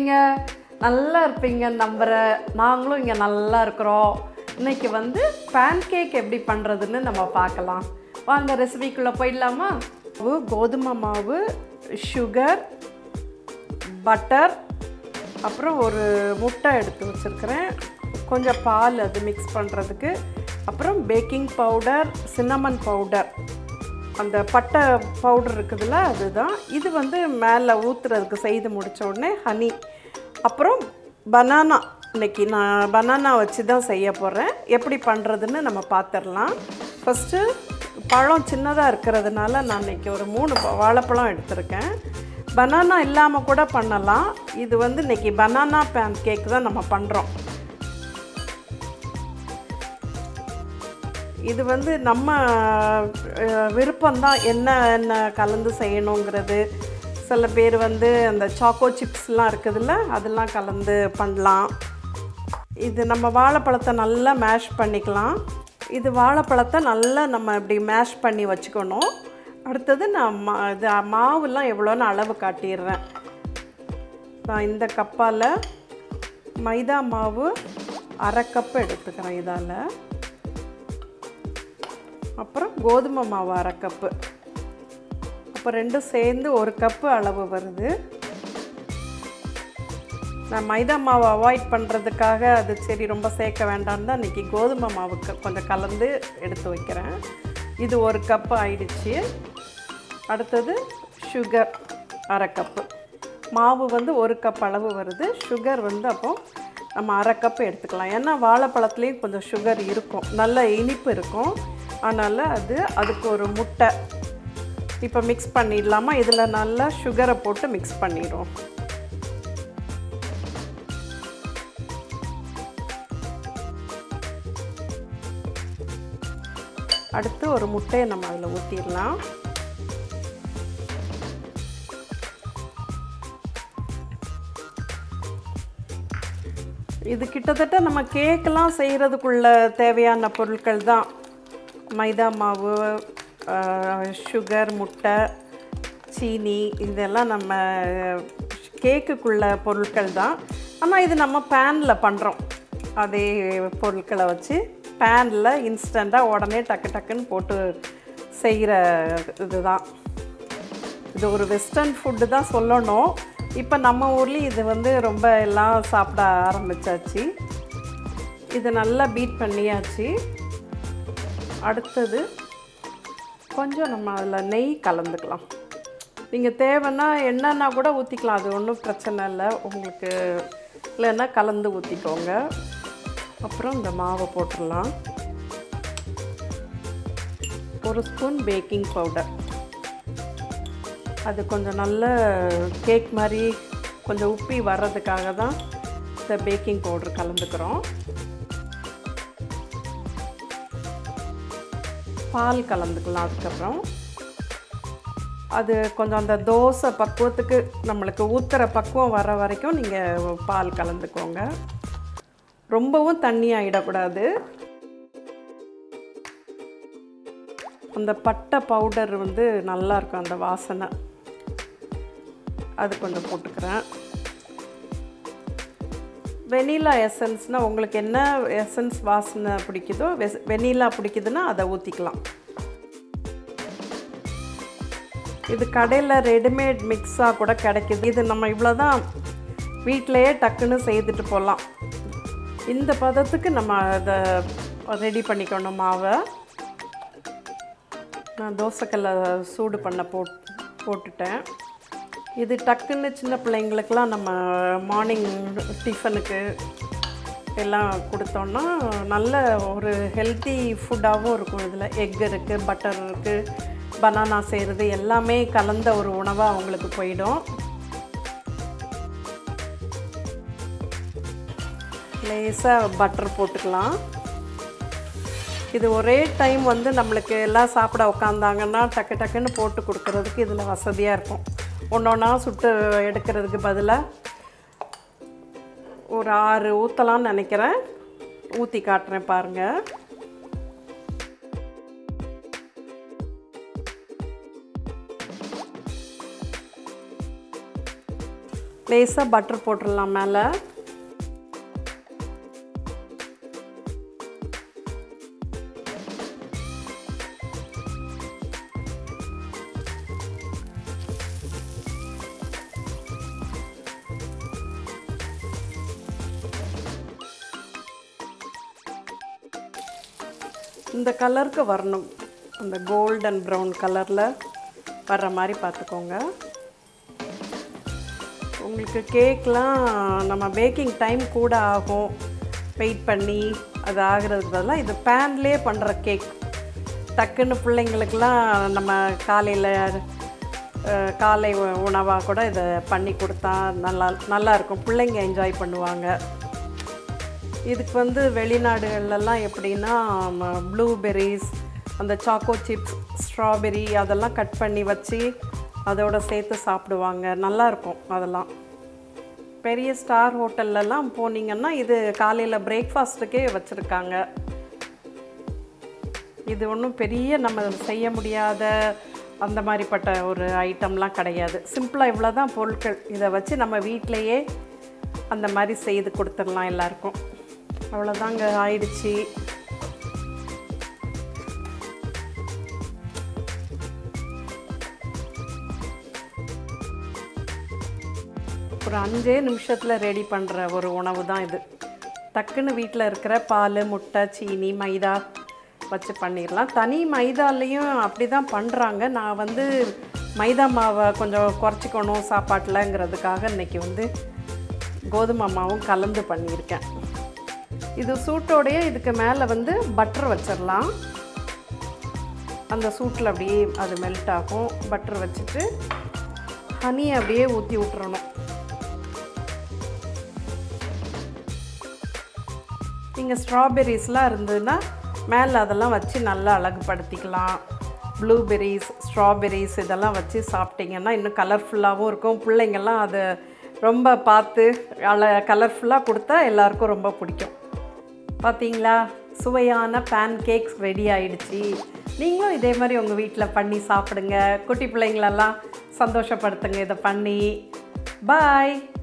இருக்கீங்க? நல்லா இருப்பீங்கன்னு நம்புறேன். நாங்களும் இங்கே நல்லா இருக்கிறோம். இன்னைக்கு வந்து பேன்கேக் எப்படி பண்ணுறதுன்னு நம்ம பார்க்கலாம். வாங்க ரெசிபிக்குள்ளே போயிடலாமா? கோதுமை மாவு, சுகர், பட்டர், அப்புறம் ஒரு முட்டை எடுத்து வச்சுருக்கிறேன். கொஞ்சம் பால் அது மிக்ஸ் பண்ணுறதுக்கு. அப்புறம் பேக்கிங் பவுடர், சின்னமன் பவுடர், அந்த பட்டை பவுடர் இருக்குதுல்ல அதுதான். இது வந்து மேலே ஊற்றுறதுக்கு செய்து முடித்த உடனே ஹனி, அப்புறம் பனானா. இன்றைக்கி நான் பனானா வச்சு தான் செய்ய போகிறேன். எப்படி பண்ணுறதுன்னு நம்ம பார்த்துடலாம். ஃபஸ்ட்டு பழம் சின்னதாக இருக்கிறதுனால நான் இன்றைக்கி ஒரு 3 வாழைப்பழம் எடுத்திருக்கேன். பனானா இல்லாமல் கூட பண்ணலாம். இது வந்து இன்றைக்கி பனானா பேன் கேக் தான் நம்ம பண்ணுறோம். இது வந்து நம்ம விருப்பம்தான், என்ன கலந்து செய்யணுங்கிறது. சில பேர் வந்து அந்த சாக்கோ சிப்ஸ்லாம் இருக்குதுல்ல, அதெல்லாம் கலந்து பண்ணலாம். இது நம்ம வாழைப்பழத்தை நல்லா மேஷ் பண்ணிக்கலாம். இது வாழைப்பழத்தை நல்லா நம்ம இப்படி மேஷ் பண்ணி வச்சுக்கணும். அடுத்தது நான் இது மாவுலாம் எவ்வளோன்னு அளவு காட்டிடுறேன். நான் இந்த கப்பால் மைதா மாவு 1/2 கப்பு எடுத்துக்கிறேன். இதால் அப்புறம் கோதுமை மாவு 1/2 கப்பு. அப்போ ரெண்டும் சேர்ந்து 1 கப்பு அளவு வருது. நான் மைதா மாவு அவாய்ட் பண்ணுறதுக்காக அது சரி ரொம்ப சேர்க்க வேண்டாம்னு தான் இன்றைக்கி கோதுமை மாவுக்கு கொஞ்சம் கலந்து எடுத்து வைக்கிறேன். இது 1 கப்பு ஆயிடுச்சு. அடுத்தது சுகர் 1/2 கப்பு. மாவு வந்து 1 கப் அளவு வருது. சுகர் வந்து அப்போது நம்ம 1/2 கப்பு எடுத்துக்கலாம். ஏன்னா வாழைப்பழத்துலேயும் கொஞ்சம் சுகர் இருக்கும், நல்ல இனிப்பு இருக்கும். அதனால் அதுக்கு ஒரு முட்டை இப்போ மிக்ஸ் பண்ணிடலாமா? இதில் நல்லா சுகரை போட்டு மிக்ஸ் பண்ணிடுவோம். அடுத்து ஒரு முட்டையை நம்ம அதில் ஊற்றிடலாம். இது கிட்டத்தட்ட நம்ம கேக்கெலாம் செய்கிறதுக்குள்ள தேவையான பொருட்கள் தான். மைதா மாவு, சுகர், முட்டை, சீனி, இதெல்லாம் நம்ம கேக்குக்குள்ள பொருட்கள் தான். ஆனால் இது நம்ம பேனில் பண்ணுறோம். அதே பொருட்களை வச்சு பேனில் இன்ஸ்டண்ட்டாக உடனே டக்குன்னு போட்டு செய்கிற இதுதான். இது ஒரு வெஸ்டர்ன் ஃபுட்டு தான் சொல்லணும். இப்போ நம்ம ஊர்லேயும் இது வந்து ரொம்ப எல்லாம் சாப்பிட ஆரம்பித்தாச்சு. இது நல்லா பீட் பண்ணியாச்சு. அடுத்தது கொஞ்சம் நம்ம அதில் நெய் கலந்துக்கலாம். நீங்கள் தேவைன்னா எண்ணெய்னா கூட ஊற்றிக்கலாம், அது ஒன்றும் பிரச்சனை இல்லை உங்களுக்கு. இல்லைன்னா கலந்து ஊற்றிக்கோங்க. அப்புறம் இந்த மாவை போட்டுடலாம். 1 ஸ்பூன் பேக்கிங் பவுடர். அது கொஞ்சம் நல்ல கேக் மாதிரி கொஞ்சம் உப்பி வர்றதுக்காக தான் இந்த பேக்கிங் பவுடர் கலந்துக்கிறோம். பால் கலந்துக்கலாம். அதுக்கப்புறம் அது கொஞ்சம் அந்த தோசை பக்குவத்துக்கு நம்மளுக்கு ஊற்றுற பக்குவம் வர வரைக்கும் நீங்கள் பால் கலந்துக்கோங்க. ரொம்பவும் தண்ணி ஆகிடக்கூடாது. அந்த பட்டை பவுடர் வந்து நல்லாயிருக்கும், அந்த வாசனை. அது கொஞ்சம் போட்டுக்கிறேன். வெனிலா எசன்ஸ்னால் உங்களுக்கு என்ன எசன்ஸ் வாசனை பிடிக்குதோ, வெனிலா பிடிக்குதுன்னா அதை ஊற்றிக்கலாம். இது கடையில் ரெடிமேட் மிக்ஸாக கூட கிடைக்கிது. இது நம்ம இவ்வளோ தான் வீட்டிலையே டக்குன்னு செய்துட்டு போகலாம். இந்த பதத்துக்கு நம்ம அதை ரெடி பண்ணிக்கணும் மாவை. நான் தோசைக்கல்லை சூடு பண்ண போட்டுட்டேன். இது டக்குன்னு சின்ன பிள்ளைங்களுக்கெலாம் நம்ம மார்னிங் டிஃபனுக்கு எல்லாம் கொடுத்தோன்னா நல்ல ஒரு ஹெல்த்தி ஃபுட்டாகவும் இருக்கும். இதில் எக் இருக்குது, பட்டர் இருக்குது, பனானா செய்கிறது எல்லாமே கலந்த ஒரு உணவாக அவங்களுக்கு போயிடும். லேசாக பட்டர் போட்டுக்கலாம். இது ஒரே டைம் வந்து நம்மளுக்கு எல்லாம் சாப்பிட உக்காந்தாங்கன்னா டக்குன்னு போட்டு கொடுக்கறதுக்கு இதில் வசதியாக இருக்கும். ஒன்றா சுட்டு எடுக்கிறதுக்கு பதிலாக ஒரு 6 ஊற்றலான்னு நினைக்கிறேன். ஊற்றி காட்டுறேன் பாருங்கள். லேசாக பட்டர் போட்டுடலாம் மேலே. இந்த கலருக்கு வரணும், அந்த கோல்டன் ப்ரௌன் கலரில் வர்ற மாதிரி பார்த்துக்கோங்க. உங்களுக்கு கேக்லாம் நம்ம பேக்கிங் டைம் கூட ஆகும், வெயிட் பண்ணி அது ஆகிறதுக்கு பதிலாக இது பேன்லேயே பண்ணுற கேக். டக்குன்னு பிள்ளைங்களுக்கெலாம் நம்ம காலை உணவாக கூட இதை பண்ணி கொடுத்தா நல்லாயிருக்கும், பிள்ளைங்க என்ஜாய் பண்ணுவாங்க. இதுக்கு வந்து வெளிநாடுகள்லாம் எப்படின்னா ப்ளூபெர்ரிஸ், அந்த சாக்கோ சிப்ஸ், ஸ்ட்ராபெரி அதெல்லாம் கட் பண்ணி வச்சு அதோடு சேர்த்து சாப்பிடுவாங்க, நல்லாயிருக்கும். அதெல்லாம் பெரிய ஸ்டார் ஹோட்டல்லலாம் போனீங்கன்னா இது காலையில் பிரேக்ஃபாஸ்ட்டுக்கே வச்சுருக்காங்க. இது ஒன்றும் பெரிய நம்ம செய்ய முடியாத அந்த மாதிரிப்பட்ட ஒரு ஐட்டம்லாம் கிடையாது. சிம்பிளாக இவ்வளோ தான் பொருட்கள், இதை வச்சு நம்ம வீட்டிலையே அந்த மாதிரி செய்து கொடுத்துடலாம் எல்லாருக்கும். அவ்வளோதாங்க, ஆயிடுச்சு. ஒரு 5 நிமிஷத்தில் ரெடி பண்ணுற ஒரு உணவு தான் இது. டக்குன்னு வீட்டில் இருக்கிற பால், முட்டை, சீனி, மைதா வச்சு பண்ணிடலாம். தனி மைதாலேயும் அப்படி தான் பண்ணுறாங்க. நான் வந்து மைதா மாவை கொஞ்சம் குறைச்சிக்கணும் சாப்பாட்டில்ங்கிறதுக்காக இன்றைக்கி வந்து கோதுமை மாவும் கலந்து பண்ணியிருக்கேன். இது சூட்டோடையே இதுக்கு மேலே வந்து பட்டர் வச்சிடலாம். அந்த சூட்டில் அப்படியே அது மெல்ட் ஆகும். பட்டர் வச்சுட்டு ஹனியை அப்படியே ஊற்றி விட்டுறணும். நீங்கள் ஸ்ட்ராபெர்ரிஸ்லாம் இருந்ததுன்னா மேலே அதெல்லாம் வச்சு நல்லா அழகுபடுத்திக்கலாம். ப்ளூபெர்ரிஸ், ஸ்ட்ராபெர்ரிஸ் இதெல்லாம் வச்சு சாப்பிட்டிங்கன்னா இன்னும் கலர்ஃபுல்லாகவும் இருக்கும். பிள்ளைங்கள்லாம் அதை ரொம்ப பார்த்து கலர்ஃபுல்லாக கொடுத்தா எல்லாருக்கும் ரொம்ப பிடிக்கும். பார்த்தீங்களா, சுவையான பேன் கேக்ஸ் ரெடி ஆகிடுச்சு. நீங்களும் இதே மாதிரி உங்கள் வீட்டில் பண்ணி சாப்பிடுங்க. குட்டி பிள்ளைங்களெல்லாம் சந்தோஷப்படுத்துங்க இதை பண்ணி. பாய்.